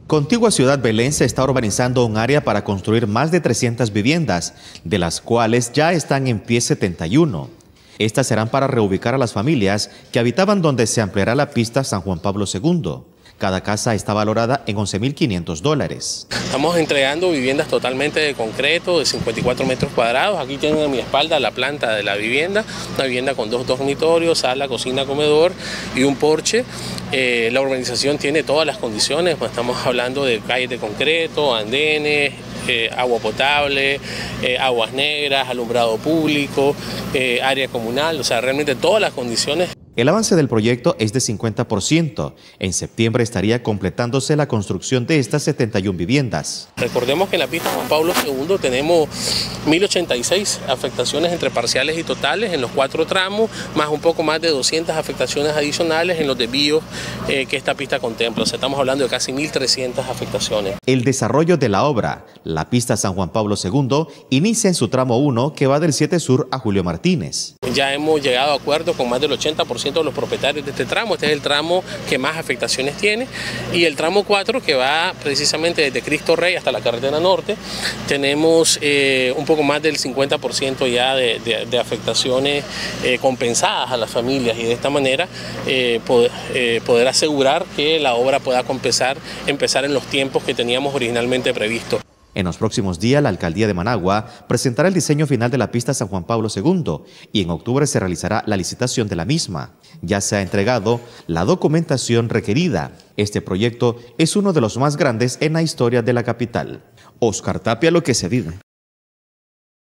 Contigua Ciudad Belén se está urbanizando un área para construir más de 300 viviendas, de las cuales ya están en pie 71. Estas serán para reubicar a las familias que habitaban donde se ampliará la pista San Juan Pablo II. Cada casa está valorada en $11.500. Estamos entregando viviendas totalmente de concreto, de 54 metros cuadrados. Aquí tienen a mi espalda la planta de la vivienda, una vivienda con dos dormitorios, sala, cocina, comedor y un porche. La urbanización tiene todas las condiciones, pues estamos hablando de calles de concreto, andenes, agua potable, aguas negras, alumbrado público, área comunal, o sea, realmente todas las condiciones. El avance del proyecto es de 50%. En septiembre estaría completándose la construcción de estas 71 viviendas. Recordemos que en la pista Juan Pablo II tenemos 1086 afectaciones entre parciales y totales en los 4 tramos, más un poco más de 200 afectaciones adicionales en los desvíos que esta pista contempla. O sea, estamos hablando de casi 1300 afectaciones. El desarrollo de la obra, la pista San Juan Pablo II, inicia en su tramo 1 que va del 7 Sur a Julio Martínez. Ya hemos llegado a acuerdo con más del 80% de los propietarios de este tramo. Este es el tramo que más afectaciones tiene, y el tramo 4, que va precisamente desde Cristo Rey hasta la carretera norte, tenemos un poco más del 50% ya de afectaciones compensadas a las familias, y de esta manera poder asegurar que la obra pueda empezar en los tiempos que teníamos originalmente previsto. En los próximos días, la Alcaldía de Managua presentará el diseño final de la pista San Juan Pablo II y en octubre se realizará la licitación de la misma. Ya se ha entregado la documentación requerida. Este proyecto es uno de los más grandes en la historia de la capital. Oscar Tapia, Lo que se vive.